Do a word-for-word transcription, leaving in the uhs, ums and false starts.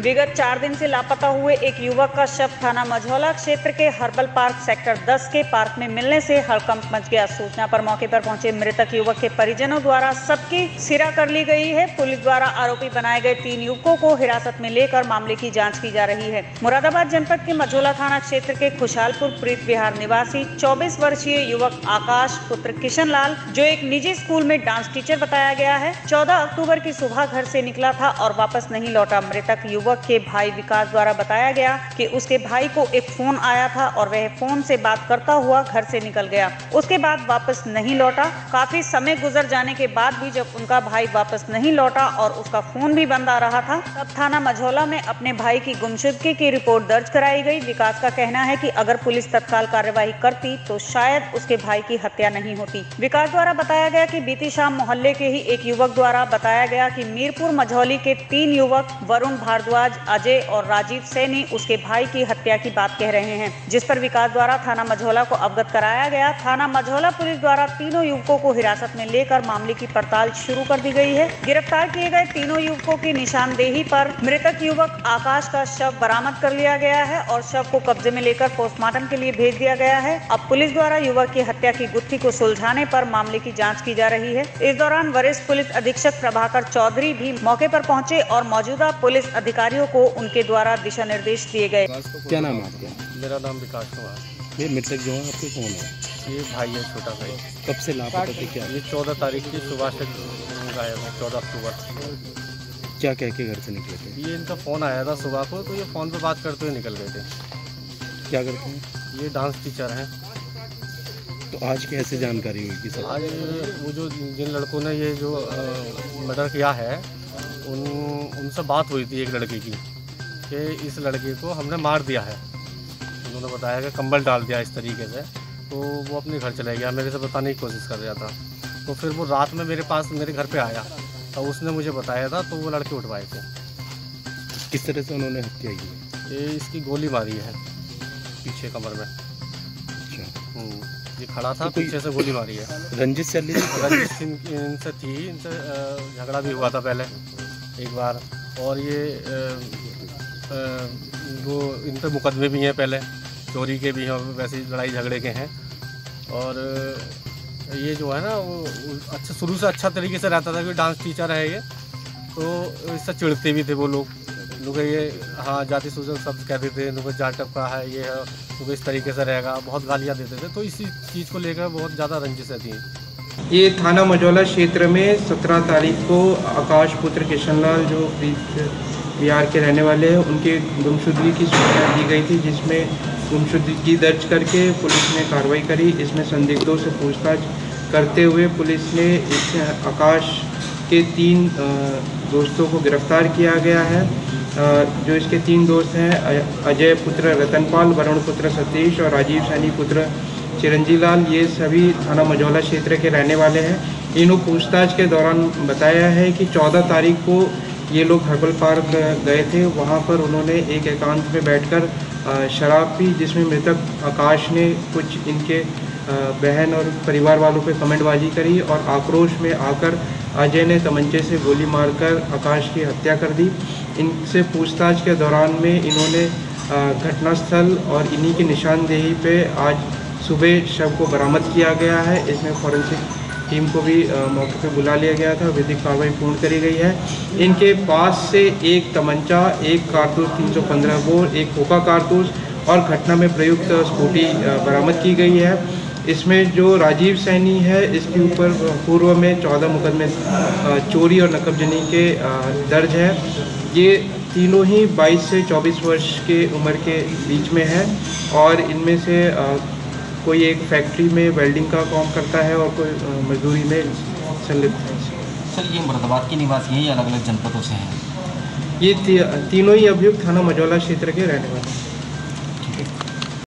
विगत चार दिन से लापता हुए एक युवक का शव थाना मझौला क्षेत्र के हर्बल पार्क सेक्टर दस के पार्क में मिलने से हड़कंप मच गया। सूचना पर मौके पर पहुंचे मृतक युवक के परिजनों द्वारा सबकी सिरा कर ली गई है। पुलिस द्वारा आरोपी बनाए गए तीन युवकों को हिरासत में लेकर मामले की जांच की जा रही है। मुरादाबाद जनपद के मझौला थाना क्षेत्र के खुशहालपुर प्रीत विहार निवासी चौबीस वर्षीय युवक आकाश पुत्र किशन लाल, जो एक निजी स्कूल में डांस टीचर बताया गया है, चौदह अक्टूबर की सुबह घर से निकला था और वापस नहीं लौटा। मृतक युवक के भाई विकास द्वारा बताया गया कि उसके भाई को एक फोन आया था और वह फोन से बात करता हुआ घर से निकल गया। उसके बाद वापस नहीं लौटा। काफी समय गुजर जाने के बाद भी जब उनका भाई वापस नहीं लौटा और उसका फोन भी बंद आ रहा था, तब थाना मझौला में अपने भाई की गुमशुदगी की रिपोर्ट दर्ज कराई गई। विकास का कहना है कि अगर पुलिस तत्काल कार्यवाही करती तो शायद उसके भाई की हत्या नहीं होती। विकास द्वारा बताया गया कि बीती शाम मोहल्ले के ही एक युवक द्वारा बताया गया कि मीरपुर मझौली के तीन युवक वरुण भारद्वाज, अजय और राजीव सैनी उसके भाई की हत्या की बात कह रहे हैं, जिस पर विकास द्वारा थाना मझौला को अवगत कराया गया। थाना मझौला पुलिस द्वारा तीनों युवकों को हिरासत में लेकर मामले की पड़ताल शुरू कर दी गई है। गिरफ्तार किए गए तीनों युवकों की निशानदेही पर मृतक युवक आकाश का शव बरामद कर लिया गया है और शव को कब्जे में लेकर पोस्टमार्टम के लिए भेज दिया गया है। अब पुलिस द्वारा युवक की हत्या की गुत्थी को सुलझाने पर मामले की जाँच की जा रही है। इस दौरान वरिष्ठ पुलिस अधीक्षक प्रभाकर चौधरी भी मौके पर पहुंचे और मौजूदा पुलिस अधिकारियों को उनके द्वारा दिशा निर्देश दिए गए। क्या नाम है आपका? मेरा नाम विकास कुमार। ये मृतक जो है आपके कौन है? ये भाई है, छोटा भाई। कब से लापता थे? क्या ये चौदह तारीख की सुबह से गायब है, चौदह अक्टूबर। क्या कह के घर से निकले थे? ये इनका फ़ोन आया था सुबह को, तो ये फ़ोन पे बात करते हुए निकल गए थे। क्या करते हैं? ये डांस टीचर हैं। तो आज कैसे जानकारी हुई कि सब? आज वो जो जिन लड़कों ने ये जो मर्डर किया है, उन उनसे बात हुई थी एक लड़के की कि इस लड़के को हमने मार दिया है। उन्होंने बताया कि कंबल डाल दिया इस तरीके से, तो वो अपने घर चला गया। मेरे से बताने की कोशिश कर रहा था, तो फिर वो रात में मेरे पास मेरे घर पे आया, तो उसने मुझे बताया था, तो वो लड़के उठवाए थे। किस तरह से उन्होंने हत्या की? ये इसकी गोली मारी है पीछे कमर में। अच्छा, ये खड़ा था, तो पीछे से गोली मारी है। रंजिश चल रही थी? रंजिश इनसे थी, इनसे झगड़ा भी हुआ था पहले एक बार, और ये आ, आ, वो इन पर मुकदमे भी हैं, पहले चोरी के भी हैं, वैसे लड़ाई झगड़े के हैं। और ये जो है ना, वो अच्छा शुरू से अच्छा तरीके से रहता था कि डांस टीचर है ये, तो इससे चिढ़ते भी थे वो लोग लोग ये हाँ जाति सूचक शब्द कहते थे, लोग जाट टपका है, ये है, लोग इस तरीके से रहेगा, बहुत गालियाँ देते थे। तो इसी चीज़ को लेकर बहुत ज़्यादा रंजिशें थी। ये थाना मझौला क्षेत्र में सत्रह तारीख को आकाश पुत्र किशन लाल, जो बिहार के रहने वाले हैं, उनके गुमशुदगी की सूचना दी गई थी, जिसमें गुमशुदगी दर्ज करके पुलिस ने कार्रवाई करी। इसमें संदिग्धों से पूछताछ करते हुए पुलिस ने इस आकाश के तीन दोस्तों को गिरफ्तार किया गया है। जो इसके तीन दोस्त हैं, अजय पुत्र रतनपाल, वरुण पुत्र सतीश और राजीव सैनी पुत्र चिरंजी लाल, ये सभी थाना मझौला क्षेत्र के रहने वाले हैं। इन्हों पूछताछ के दौरान बताया है कि चौदह तारीख को ये लोग हर्बल पार्क गए थे। वहाँ पर उन्होंने एक एकांत में बैठकर शराब पी, जिसमें मृतक आकाश ने कुछ इनके बहन और परिवार वालों पे कमेंटबाजी करी और आक्रोश में आकर अजय ने तमंचे से गोली मारकर आकाश की हत्या कर दी। इनसे पूछताछ के दौरान में इन्होंने घटनास्थल और इन्हीं की निशानदेही पे आज सुबह शव को बरामद किया गया है। इसमें फॉरेंसिक टीम को भी मौके पे बुला लिया गया था। विधिक कार्रवाई पूर्ण करी गई है। इनके पास से एक तमंचा, एक कारतूस तीन सौ पंद्रह बोर, एक खोखा कारतूस और घटना में प्रयुक्त स्कूटी बरामद की गई है। इसमें जो राजीव सैनी है, इसके ऊपर पूर्व में चौदह मुकदमे चोरी और नकबजनी के दर्ज है। ये तीनों ही बाईस से चौबीस वर्ष के उम्र के बीच में है और इनमें से कोई एक फैक्ट्री में वेल्डिंग का काम करता है और कोई मजदूरी में संलिप्त है। सर, ये मुरादाबाद के निवासी हैं या अलग अलग जनपदों से हैं? ये ती, तीनों ही अभियुक्त थाना मझौला क्षेत्र के रहने वाले हैं।